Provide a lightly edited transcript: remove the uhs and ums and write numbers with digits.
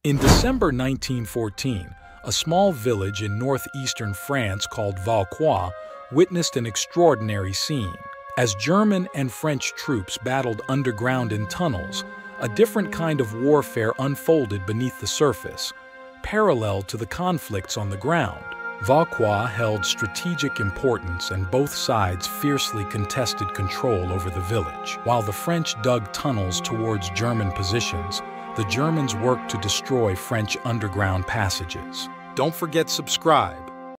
In December 1914, a small village in northeastern France called Vauquois witnessed an extraordinary scene. As German and French troops battled underground in tunnels, a different kind of warfare unfolded beneath the surface, parallel to the conflicts on the ground. Vauquois held strategic importance and both sides fiercely contested control over the village. While the French dug tunnels towards German positions, the Germans worked to destroy French underground passages. Don't forget to subscribe